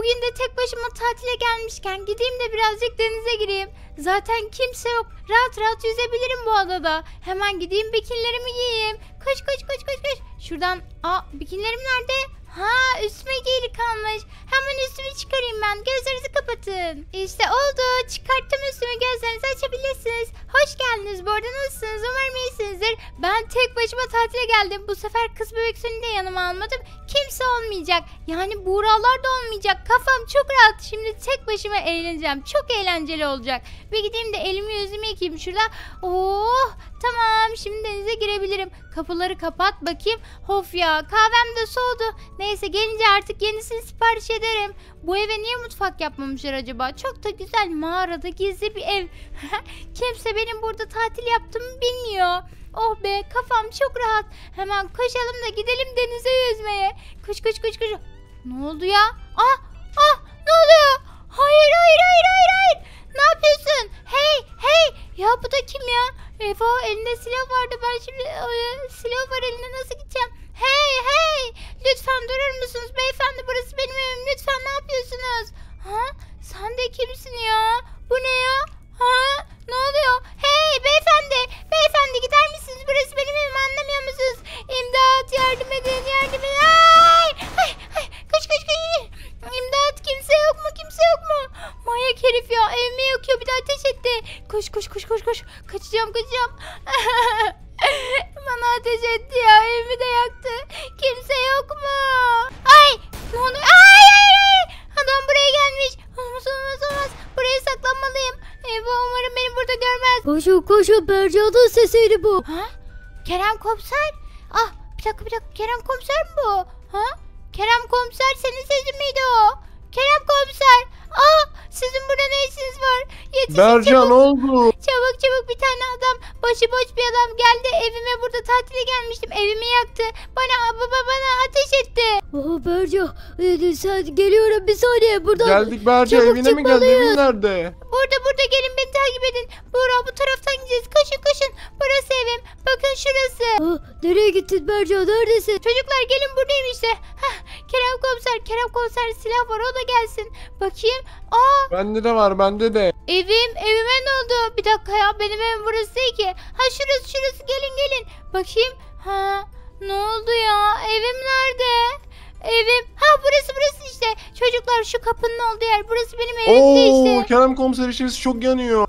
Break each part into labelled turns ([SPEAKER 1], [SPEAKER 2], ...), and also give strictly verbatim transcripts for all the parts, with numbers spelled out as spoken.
[SPEAKER 1] Bugün de tek başıma tatile gelmişken gideyim de birazcık denize gireyim. Zaten kimse yok. Rahat rahat yüzebilirim bu adada. Hemen gideyim bikinilerimi giyeyim. Koş koş koş koş koş. Şuradan. Aa, bikinilerim nerede? Ha, üstüme giyili kalmış. Hemen üstümü çıkarayım ben. Gözlerinizi kapatın. İşte oldu. Çıkarttım üstümü. Gözlerinizi açabilirsiniz. Hoş geldiniz. Bu arada nasılsınız? Umarım iyisinizdir. Ben tek başıma tatile geldim. Bu sefer kız bebek suyunu da yanıma almadım. Kimse olmayacak. Yani Buğralar da olmayacak. Kafam çok rahat. Şimdi tek başıma eğleneceğim. Çok eğlenceli olacak. Bir gideyim de elimi yüzümü yıkayayım şurada. Oh, tamam. Şimdi denize girebilirim. Kapıları kapat bakayım. Of ya, kahvem de soğudu. Neyse, gelince artık yenisini sipariş ederim. Bu eve niye mutfak yapmamışlar acaba? Çok da güzel, mağarada gizli bir ev. Kimse benim burada tatil yaptığımı bilmiyor. Oh be, kafam çok rahat. Hemen koşalım da gidelim denize yüzmeye. Koş koş koş koş. Ne oldu ya? Ah ah, ne oluyor? Hayır hayır hayır hayır hayır. Ne yapıyorsun? Hey hey. Ya bu da kim ya? Eva, elinde silah vardı. Ben şimdi e, silah var elinde, nasıl gideceğim? Hey hey. Lütfen durur musunuz beyefendi? Burası benim evim. Lütfen, ne yapıyorsunuz? Ha? Sen de kimsin ya? Bu ne ya? Ha? Ne oluyor? Hey beyefendi. Beyefendi, gider misiniz? Burası benim evim, anlamıyor musunuz? İmdat, yardım edin, yardım edin. Ay! Ay! Ay! Koş koş koş. İmdat, kimse yok mu? Kimse yok mu? Manyak herif ya, evimi yakıyor, bir de ateş etti. Koş koş koş koş koş. Kaçacağım kaçacağım. Bana ateş etti ya, evimi de yaktı. Kimse yok mu? Ay! Ne oldu? Ay ay ay! Adam buraya gelmiş. Olmaz olmaz olmaz. Buraya saklanmalıyım. Eyvah, umarım beni burada görmez.
[SPEAKER 2] Koşun koşun, Berca'nın sesiydi bu.
[SPEAKER 1] Ha? Kerem komiser? Ah, bir dakika bir dakika, Kerem komiser mi bu? Ha? Kerem komiser, senin sesin miydi o? Kerem komiser. Ah, sizin burada ne işiniz var? Yetişin
[SPEAKER 3] Berca,
[SPEAKER 1] çabuk.
[SPEAKER 3] ne oldu?
[SPEAKER 1] Çabuk çabuk, bir tane adam, başıboş bir adam geldi evime, burada tatile gelmiştim, evimi yaktı. Bana baba bana ateş etti.
[SPEAKER 2] Oh Berca, e, sen geliyorum bir saniye buradan.
[SPEAKER 3] Geldik Berca,
[SPEAKER 2] Çabuk
[SPEAKER 3] evine mi geldin?
[SPEAKER 2] çıkmalıyız.
[SPEAKER 3] Evin nerede?
[SPEAKER 1] Burada burada, gelin beni takip edin. Buğra, bu taraftan gideceğiz. Koşun koşun. Burası evim. Bakın şurası.
[SPEAKER 2] Ah, nereye gittin Berca, neredesin?
[SPEAKER 1] Çocuklar gelin, buradayım işte. Hah, Kerem komiser, Kerem komiser, silah var, o da gelsin. Bakayım. Aa,
[SPEAKER 3] Bende de var, bende de.
[SPEAKER 1] evim, evime ne oldu? Bir dakika ya, benim evim burası değil ki. Ha, şurası şurası, gelin gelin. Bakayım. Ha, ne oldu ya? Evim nerede? Evim. Ha, burası burası işte. Çocuklar, şu kapının olduğu yer. Burası benim evim de
[SPEAKER 3] Oo,
[SPEAKER 1] işte.
[SPEAKER 3] Kerem komiser, işimiz çok yanıyor.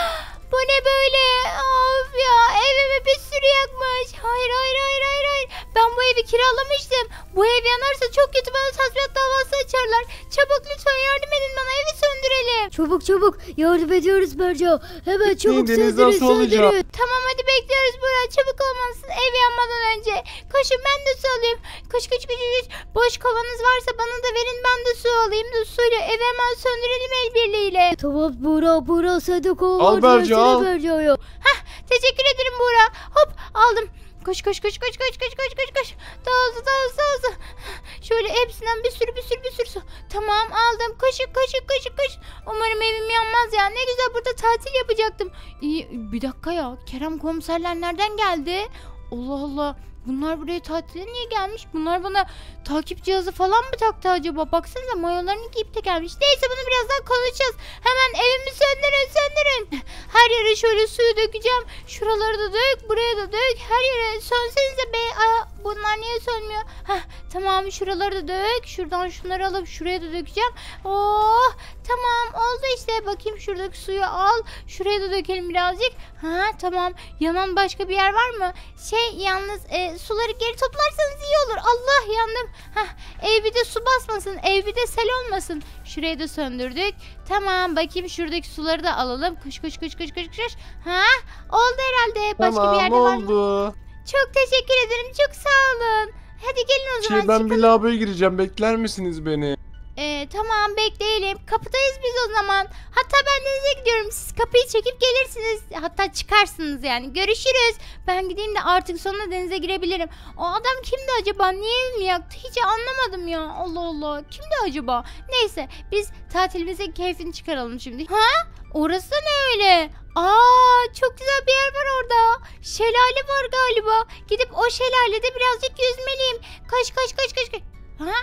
[SPEAKER 1] Bu ne böyle? Of ya, evimi bir sürü yakmış. Hayır hayır hayır hayır hayır. Ben bu evi kiralamıştım. Bu ev yanarsa çok kötü, bana tazminat davası açarlar. Çabuk lütfen yardım edin bana, evi söndürelim.
[SPEAKER 2] Çabuk çabuk, yardım ediyoruz Berca. Hemen çabuk
[SPEAKER 3] Deniz
[SPEAKER 2] söndürün
[SPEAKER 3] nasıl olacak?
[SPEAKER 2] söndürün.
[SPEAKER 1] Tamam, hadi bekliyoruz Burak, çabuk olmalısın ev yanmadan önce. Koşun, ben de su alayım. Koş koş koş koş. Boş kovanız varsa bana da verin, ben de su alayım. Da suyla evi hemen söndürelim el birliğiyle.
[SPEAKER 2] Tamam Buğra, Buğra sen de kova
[SPEAKER 3] Al
[SPEAKER 2] var,
[SPEAKER 3] Berca,
[SPEAKER 2] versene
[SPEAKER 3] al.
[SPEAKER 2] Berca'ya.
[SPEAKER 1] Hah, teşekkür ederim Buğra. Hop, aldım. Koş koş koş koş koş koş koş koş koş. Daha hızlı daha hızlı daha hızlı. Şöyle hepsinden bir sürü bir sürü bir sürü su. Tamam, aldım. Koşun koşun koşun koş. Umarım evim yanmaz ya. Ne güzel burada tatil yapacaktım. İyi, bir dakika ya. Kerem komiserler nereden geldi? Allah Allah. Bunlar buraya tatile niye gelmiş? Bunlar bana takip cihazı falan mı taktı acaba? Baksanıza, mayolarını giyip de gelmiş. Neyse, bunu birazdan konuşacağız. Hemen evimi söndürün söndürün. Her yere şöyle suyu dökeceğim. Şuraları da dök, buraya da dök. Her yere sönsenize be. Aa, bunlar niye sönmüyor? Heh, tamam, şuraları da dök. Şuradan şunları alıp şuraya da dökeceğim. Oh, tamam oldu işte. Bakayım, şuradaki suyu al. Şuraya da dökelim birazcık. Ha, tamam. Yanan başka bir yer var mı? Şey, yalnız e, suları geri toplarsanız iyi olur. Allah, yandım. Heh, ev bir de su basmasın. Ev bir de sel olmasın. Şurayı da söndürdük. Tamam, bakayım şuradaki suları da alalım. Koş koş koş koş koş koş. Ha, oldu herhalde. Başka
[SPEAKER 3] Tamam,
[SPEAKER 1] bir
[SPEAKER 3] ne
[SPEAKER 1] yerde var mı?
[SPEAKER 3] oldu?
[SPEAKER 1] Çok teşekkür ederim. Çok sağ olun. Hadi gelin o zaman.
[SPEAKER 3] Şey, ben bir
[SPEAKER 1] çıkalım.
[SPEAKER 3] lavaboya gireceğim, bekler misiniz beni?
[SPEAKER 1] Ee, tamam, bekleyelim. Kapıdayız biz o zaman. Hatta ben denize gidiyorum. Siz kapıyı çekip gelirsiniz. Hatta çıkarsınız yani. Görüşürüz. Ben gideyim de artık sonunda denize girebilirim. O adam kimdi acaba? Niye evimi yaktı? Hiç anlamadım ya. Allah Allah. Kimdi acaba? Neyse, biz tatilimizin keyfini çıkaralım şimdi. Ha? Orası ne öyle? Aa, çok güzel bir yer var orada. Şelale var galiba. Gidip o şelalede birazcık yüzmeliyim. Koş koş koş koş koş. Ha?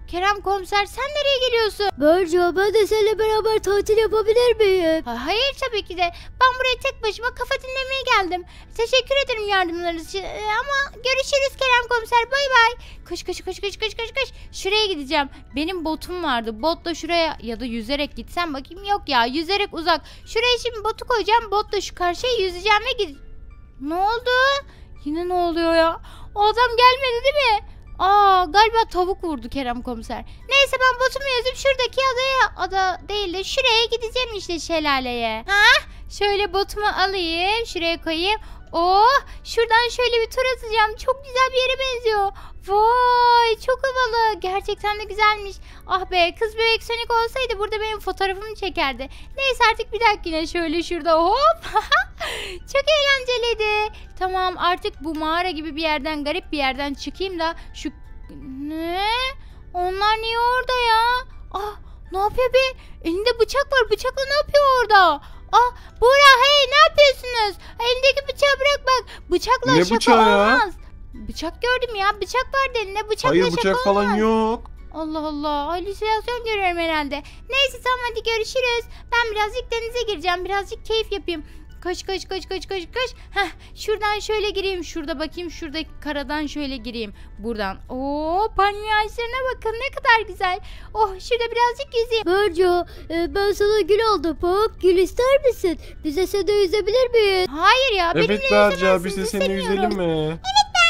[SPEAKER 1] Kerem komiser sen nereye geliyorsun?
[SPEAKER 2] Berce ben de seninle beraber tatil yapabilir miyim?
[SPEAKER 1] Ha, hayır tabii ki de. Ben buraya tek başıma kafa dinlemeye geldim. Teşekkür ederim yardımlarınız için. Ee, ama görüşürüz Kerem komiser. Bay bay. Koş koş koş koş koş koş koş. Şuraya gideceğim. Benim botum vardı. Botla şuraya ya da yüzerek gitsem bakayım. Yok ya, yüzerek uzak. Şuraya şimdi botu koyacağım. Botla şu karşıya yüzeceğim ve gid... Ne oldu? Yine ne oluyor ya? O adam gelmedi değil mi? Aa, galiba tavuk vurdu Kerem komiser. Neyse ben botumu yazıp şuradaki adaya, ada değil de şuraya gideceğim işte, şelaleye. Ha? Şöyle botumu alayım, şuraya koyayım. Oh, şuradan şöyle bir tur atacağım. Çok güzel bir yere benziyor. Vay, çok havalı. Gerçekten de güzelmiş. Ah be, kız bebek Sonic olsaydı burada benim fotoğrafımı çekerdi. Neyse artık bir dahakine şöyle şurada hop. Çok eğlenceliydi. Tamam, artık bu mağara gibi bir yerden, garip bir yerden çıkayım da şu... Ne? Onlar niye orada ya? Ah, ne yapıyor be? Elinde bıçak var. Bıçakla ne yapıyor orada? Ah, Buğra, hey, ne yapıyorsunuz? Elindeki bıçağı bırak bak. Bıçakla
[SPEAKER 3] Ne
[SPEAKER 1] şaka
[SPEAKER 3] bıçağı ya?
[SPEAKER 1] olmaz. Bıçak gördüm ya. Bıçak vardı elinde. Bıçakla
[SPEAKER 3] Hayır,
[SPEAKER 1] şaka
[SPEAKER 3] bıçak
[SPEAKER 1] olmaz.
[SPEAKER 3] falan yok.
[SPEAKER 1] Allah Allah. Halüsinasyon görüyorum herhalde. Neyse tamam, hadi görüşürüz. Ben birazcık denize gireceğim. Birazcık keyif yapayım. Koş koş koş koş koş koş. Heh, şuradan şöyle gireyim. Şurada bakayım. Şuradaki karadan şöyle gireyim. Buradan. Oo, palmiye ağaçlarına bakın ne kadar güzel. Oh, şurada birazcık yüzeyim.
[SPEAKER 2] Berce e, ben sana gül aldım. Bak, gül ister misin? Bize sen de yüzebilir miyiz?
[SPEAKER 1] Hayır ya.
[SPEAKER 3] Evet
[SPEAKER 1] benimle
[SPEAKER 3] Berca,
[SPEAKER 1] yüzemezsiniz,
[SPEAKER 3] biz de seni
[SPEAKER 1] istemiyorum.
[SPEAKER 3] yüzelim mi?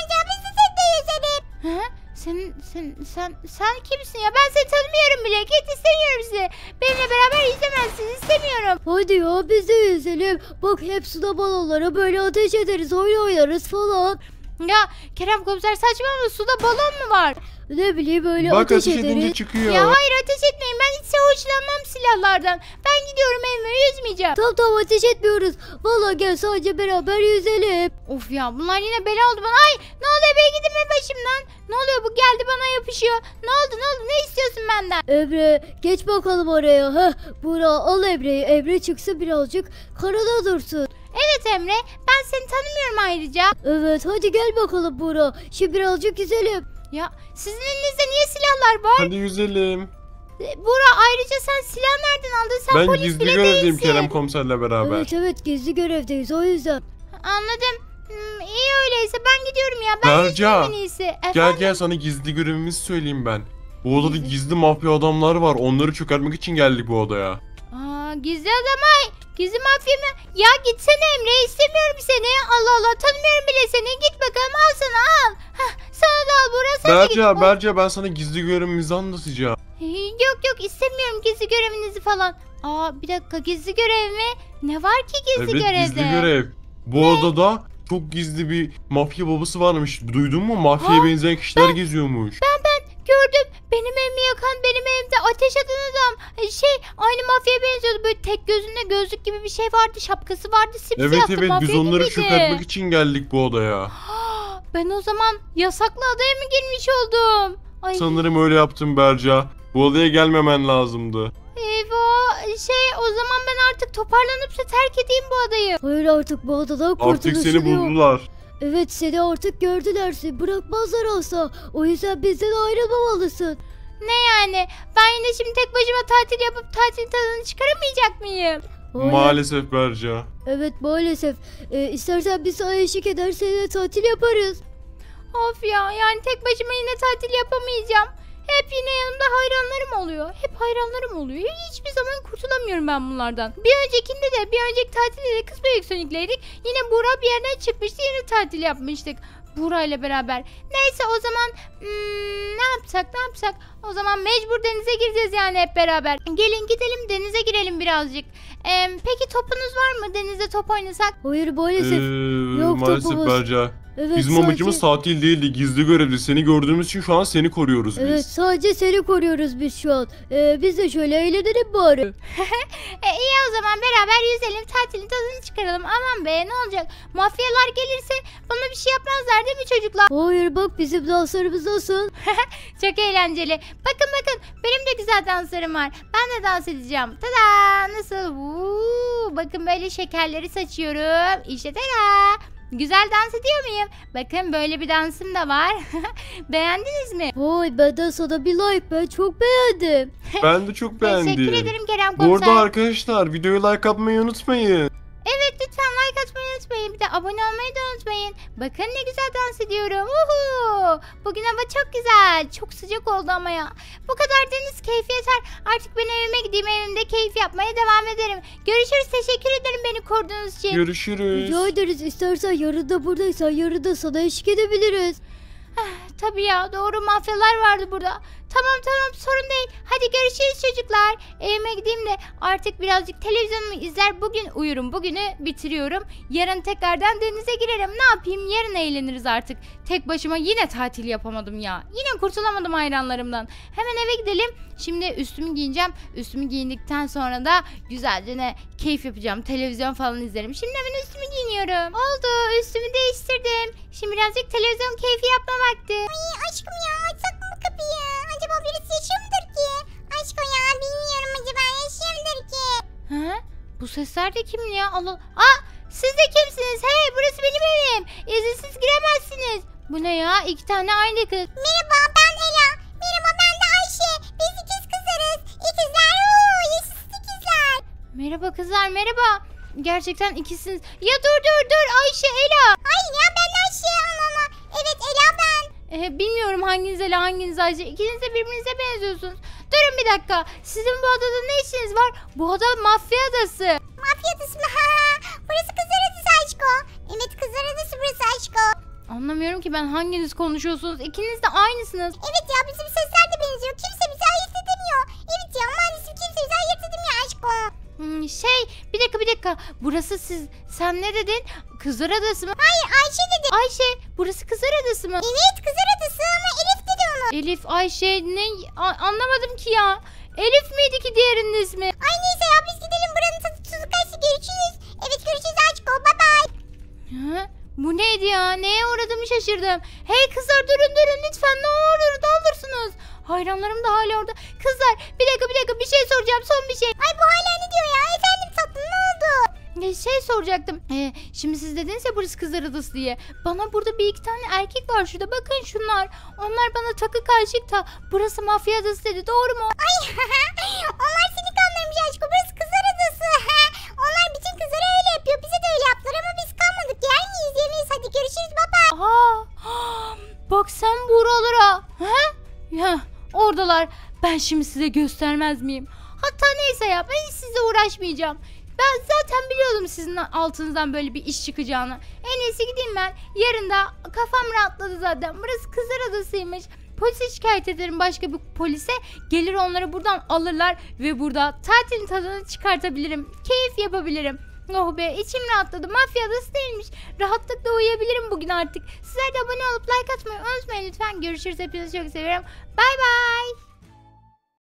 [SPEAKER 1] Ha? Sen, sen, sen, sen kimsin ya? Ben seni tanımıyorum bile. Git, istemiyorum sizi. Benimle beraber yüzemezsiniz. İstemiyorum.
[SPEAKER 2] Hadi ya biz de yüzelim. Bak, hep suda balonlara böyle ateş ederiz, oyun oynarız falan.
[SPEAKER 1] Ya Kerem komiser, saçmalama, suda balon mu var?
[SPEAKER 2] Ne bileyim, böyle
[SPEAKER 3] Bak,
[SPEAKER 2] ateş,
[SPEAKER 3] ateş edince
[SPEAKER 2] ederiz.
[SPEAKER 3] çıkıyor.
[SPEAKER 1] Ya hayır, ateş etmeyin. Ben hiç hoşlanmam silahlardan. Ben gidiyorum evime, yüzmeyeceğim.
[SPEAKER 2] Tamam tamam, ateş etmiyoruz. Vallahi gel, sadece beraber yüzelim.
[SPEAKER 1] Of ya, bunlar yine bela oldu bana. Ay, ne oluyor be, gidin be başımdan. Ne oluyor, bu geldi bana yapışıyor. Ne oldu ne oldu, ne istiyorsun benden?
[SPEAKER 2] Emre, geç bakalım oraya. Heh, Buğra, al Emre'yi. Emre çıksın birazcık, karada dursun.
[SPEAKER 1] Evet Emre, ben seni tanımıyorum ayrıca.
[SPEAKER 2] Evet, hadi gel bakalım Buğra. Şimdi birazcık yüzelim.
[SPEAKER 1] Ya sizin elinizde niye silahlar var?
[SPEAKER 3] Hadi yüzelim.
[SPEAKER 1] E, Buğra, ayrıca sen silah nereden aldın? Sen
[SPEAKER 3] Ben
[SPEAKER 1] polis
[SPEAKER 3] gizli
[SPEAKER 1] bile
[SPEAKER 3] görevdeyim
[SPEAKER 1] değilsin.
[SPEAKER 3] Kerem komiserle beraber.
[SPEAKER 2] Evet evet, gizli görevdeyiz o yüzden.
[SPEAKER 1] Anladım. Hmm, iyi öyleyse ben gidiyorum ya. Ben
[SPEAKER 3] Berca,
[SPEAKER 1] yüzeyim en iyisi.
[SPEAKER 3] Gel
[SPEAKER 1] Efendim?
[SPEAKER 3] gel, sana gizli görevimizi söyleyeyim ben. Bu odada
[SPEAKER 1] Gizli-
[SPEAKER 3] gizli mafya adamlar var. Onları çökertmek için geldik bu odaya.
[SPEAKER 1] Aa, gizli adam ay. Gizli mafya mı? Ya gitsene Emre, istemiyorum seni. Allah Allah, tanımıyorum bile seni. Git bakalım, al sana, al. Hah, sana da al Buğra, sen de git.
[SPEAKER 3] Berca,
[SPEAKER 1] Oh.
[SPEAKER 3] Berca, ben sana gizli görevimizi anlatacağım.
[SPEAKER 1] Yok yok, istemiyorum gizli görevinizi falan. Aa, bir dakika, gizli görev mi? Ne var ki gizli
[SPEAKER 3] Evet,
[SPEAKER 1] görevde?
[SPEAKER 3] gizli görev. Bu odada çok gizli bir mafya babası varmış. Duydun mu? Mafyaya
[SPEAKER 1] Ha,
[SPEAKER 3] benzeyen kişiler geziyormuş.
[SPEAKER 1] Gördüm, benim evimi yakan, benim evimde ateş atan adam. E, Şey, aynı mafyaya benziyordu. Böyle tek gözünde gözlük gibi bir şey vardı. Şapkası vardı, simsiyahtı.
[SPEAKER 3] Evet evet, biz
[SPEAKER 1] mafya
[SPEAKER 3] onları
[SPEAKER 1] gibiydi.
[SPEAKER 3] çökertmek için geldik bu odaya.
[SPEAKER 1] Ben o zaman yasaklı adaya mı girmiş oldum? Ay,
[SPEAKER 3] Sanırım öyle yaptım Berca. Bu odaya gelmemen lazımdı.
[SPEAKER 1] eyvah. Şey, o zaman ben artık toparlanıp da terk edeyim bu adayı.
[SPEAKER 2] Hayır, artık bu odadan kurtuluşun
[SPEAKER 3] Artık seni
[SPEAKER 2] yok.
[SPEAKER 3] buldular.
[SPEAKER 2] Evet, seni artık gördüler. Seni bırakmazlar asla. O yüzden bizden ayrılmamalısın.
[SPEAKER 1] Ne yani? Ben yine şimdi tek başıma tatil yapıp tatil tadını çıkaramayacak mıyım?
[SPEAKER 2] Hayır.
[SPEAKER 3] Maalesef Berca.
[SPEAKER 2] Evet, maalesef. Ee, istersen biz sana eşlik eder, seninle tatil yaparız.
[SPEAKER 1] Of ya, yani tek başıma yine tatil yapamayacağım. Hep yine yanımda hayranlarım oluyor. Hep hayranlarım oluyor. Hiçbir zaman kurtulamıyorum ben bunlardan. Bir öncekinde de, bir önceki tatilde de kız bebek Sonic'leydik. Yine Buğra bir yerden çıkmıştı. Yine tatil yapmıştık. Buğra ile beraber. Neyse o zaman hmm, ne yapsak ne yapsak? O zaman mecbur denize gireceğiz yani hep beraber. Gelin gidelim, denize girelim birazcık. Ee, peki topunuz var mı? Denizde top oynasak?
[SPEAKER 2] Hayır, maalesef.
[SPEAKER 3] Ee,
[SPEAKER 2] Yok
[SPEAKER 3] maalesef
[SPEAKER 2] topumuz.
[SPEAKER 3] Berca.
[SPEAKER 2] Evet,
[SPEAKER 3] Bizim
[SPEAKER 2] sadece-
[SPEAKER 3] amacımız tatil değildi. Gizli görevdi. Seni gördüğümüz için şu an seni koruyoruz
[SPEAKER 2] Evet,
[SPEAKER 3] biz.
[SPEAKER 2] sadece seni koruyoruz biz şu an. Ee, biz de şöyle eğlenelim bari.
[SPEAKER 1] E, iyi o zaman beraber yüzelim, tatilin tadını çıkaralım. Aman be, ne olacak? Mafyalar gelirse bana bir şey yapmazlar değil mi çocuklar?
[SPEAKER 2] Hayır, bak bizim danslarımız nasıl?
[SPEAKER 1] Çok eğlenceli. Bakın bakın, benim de güzel danslarım var. Ben de dans edeceğim. Tada, nasıl? Uuu, bakın böyle şekerleri saçıyorum. İşte tada. Güzel dans ediyor muyum? Bakın böyle bir dansım da var. Beğendiniz mi?
[SPEAKER 2] Vay benden sana bir like, ben çok beğendim.
[SPEAKER 3] Ben de çok beğendim.
[SPEAKER 1] Teşekkür ederim Kerem
[SPEAKER 3] Bu
[SPEAKER 1] komiser.
[SPEAKER 3] arada arkadaşlar videoyu like atmayı unutmayın.
[SPEAKER 1] Evet lütfen like atmayı unutmayın. Bir de abone olmayı da unutmayın. Bakın ne güzel dans ediyorum. Uhu. Bugün hava çok güzel. Çok sıcak oldu ama ya. Bu kadar deniz keyfi yeter. Artık ben evime gideyim. Evimde keyif yapmaya devam ederim. Görüşürüz. Teşekkür ederim beni koruduğunuz için.
[SPEAKER 3] Görüşürüz.
[SPEAKER 2] Rica ederiz, istersen yarın da buradaysan yarın da sana eşlik edebiliriz.
[SPEAKER 1] Tabii ya, doğru, mafyalar vardı burada. Tamam tamam, sorun değil. Hadi görüşürüz çocuklar. Evime gideyim de artık birazcık televizyonumu izler. Bugün uyurum. Bugünü bitiriyorum. Yarın tekrardan denize girerim. Ne yapayım? Yarın eğleniriz artık. Tek başıma yine tatil yapamadım ya. Yine kurtulamadım hayranlarımdan. Hemen eve gidelim. Şimdi üstümü giyineceğim. Üstümü giyindikten sonra da güzelce ne keyif yapacağım. Televizyon falan izlerim. Şimdi hemen üstümü giyiniyorum. Oldu. Üstümü değiştirdim. Şimdi birazcık televizyon keyfi yapma vakti. Ay aşkım ya, açsak mı bu kapıyı? Acaba birisi yaşıyor mudur ki? Aşkım ya, bilmiyorum, acaba yaşıyor mudur ki? He? Bu sesler de kim ya? Allah. Aa, siz de kimsiniz? Hey, burası benim evim. İzinsiz giremezsiniz. Bu ne ya? İki tane aynı kız. Merhaba, ben Ela. Merhaba, ben de Ayşe. Biz ikiz kızlarız. İkizler. Oo, yaşasın ikizler. Merhaba kızlar, merhaba. Gerçekten ikisiniz. Ya dur dur dur, Ayşe, Ela. Hayır ya, ben Ayşe ama. Evet, Ela ben. Ee, bilmiyorum hanginiz Ela, hanginiz Ayşe. İkiniz de birbirinize benziyorsunuz. Durun bir dakika. Sizin bu adada ne işiniz var? Bu ada mafya adası. Mafya adası mı? Burası kızlar adası aşko. Evet, kızlar adası burası aşko. Anlamıyorum ki ben, hanginiz konuşuyorsunuz? İkiniz de aynısınız. Evet ya, bizim sesler de benziyor. Kimse bizi ayırt edemiyor. Evet ya, maalesef kimse bizi ayırt edemiyor aşko. Hmm, şey, bir dakika bir dakika. Burası siz, sen ne dedin? Kızlar adası mı? Hayır, Ayşe dedi. Ayşe, burası kızlar adası mı? Evet, kızlar adası ama Elif dedi onu. Elif, Ayşe, ne? A- anlamadım ki ya. Elif miydi ki diğerinin ismi? Ay neyse ya, biz gidelim, buranın tadı tuzu kaçtı. Görüşürüz. Evet, görüşürüz aşko, bye bye. Hı? Bu neydi ya? Neye uğradığımı şaşırdım. Hey kızlar, durun durun lütfen, ne olur ne olursunuz. Hayranlarım da hala orada. Kızlar, bir dakika bir dakika, bir şey soracağım, son bir şey. Ay bu hala ne diyor ya? Efendim tatlım, ne oldu? Ne şey soracaktım. Ee, şimdi siz dediniz ya burası kızlar adası diye. Bana burada bir iki tane erkek var şurada. Bakın şunlar. Onlar bana takı karşılık da burası mafya adası dedi. Doğru mu? Ay onlar seni kandırmış aşkım. Burası kızlar adası. Onlar bütün kızlara öyle yapıyor. Bize de öyle yaptılar ama biz kalmadık. Yer miyiz? Yemeyiz. Hadi görüşürüz baba. Aa, bak sen buralara. He? Ya oradalar. Ben şimdi size göstermez miyim? Hatta neyse ya, ben hiç sizle uğraşmayacağım. Ben zaten biliyordum sizin altınızdan böyle bir iş çıkacağını. En iyisi gideyim ben. Yarın da kafam rahatladı zaten. Burası kızlar adasıymış. Polise şikayet ederim, başka bir polise. Gelir onları buradan alırlar ve burada tatilin tadını çıkartabilirim. Keyif yapabilirim. Oh be, içim rahatladı. Mafya adası değilmiş. Rahatlıkla uyuyabilirim bugün artık. Sizler de abone olup like atmayı unutmayın lütfen. Görüşürüz. Hepinizi çok seviyorum. Bay bay.